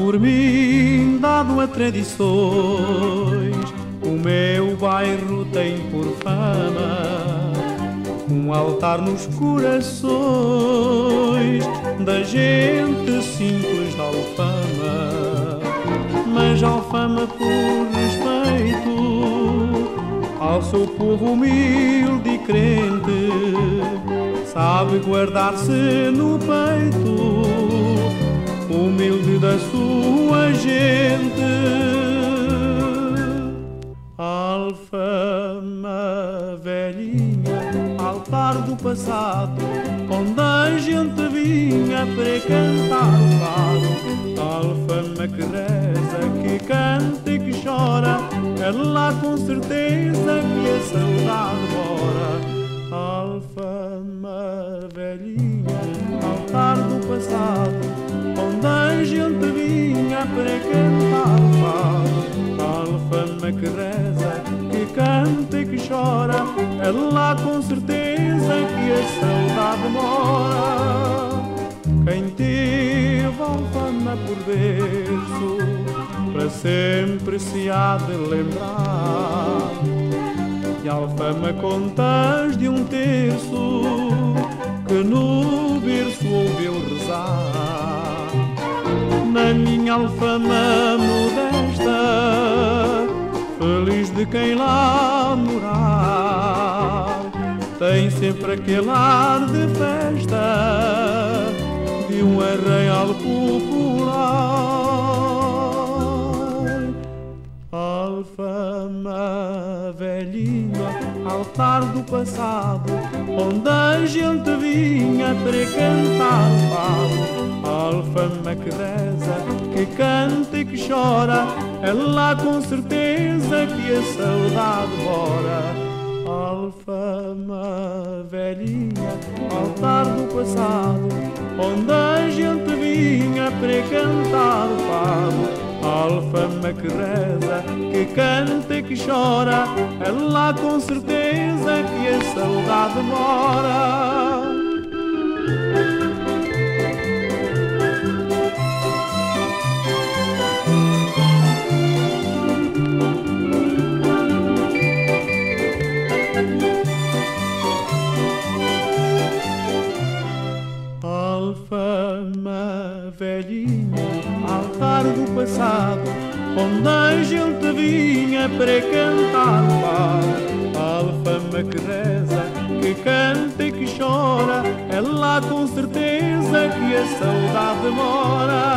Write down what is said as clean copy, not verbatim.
por mim dado a tradições, o meu bairro tem por fama um altar nos corações da gente simples da Alfama. Mas Alfama, por respeito ao seu povo humilde e crente, sabe guardar-se no peito humilde da sua gente. Alfama velhinha, altar do passado, onde a gente vinha para cantar o fado. Alfama que reza, que canta e que chora, é lá com certeza que a saudade mora. Alfama velhinha, altar do passado, onde a gente vinha para cantar o fado. Alfama que reza, que canta e que chora, é lá com certeza que a saudade mora. Quem teve Alfama por berço, para sempre se há de lembrar. E Alfama contas de um terço, que no berço ouviu rezar. Na minha Alfama modesta, feliz de quem lá morar, tem sempre aquele ar de festa de um arraial popular. Alfama velhinha, altar do passado, onde a gente vinha para cantar o fado. Alfama que reza, que canta e que chora, é lá com certeza que a saudade mora. Alfama velhinha, altar do passado, onde a gente vinha para cantar o fado. Alfama que reza, que canta e que chora, é lá com certeza que a saudade mora. Alfama velhinha, altar do passado, onde a gente vinha para cantar o fado. Alfama que reza, que canta e que chora, é lá com certeza que a saudade mora.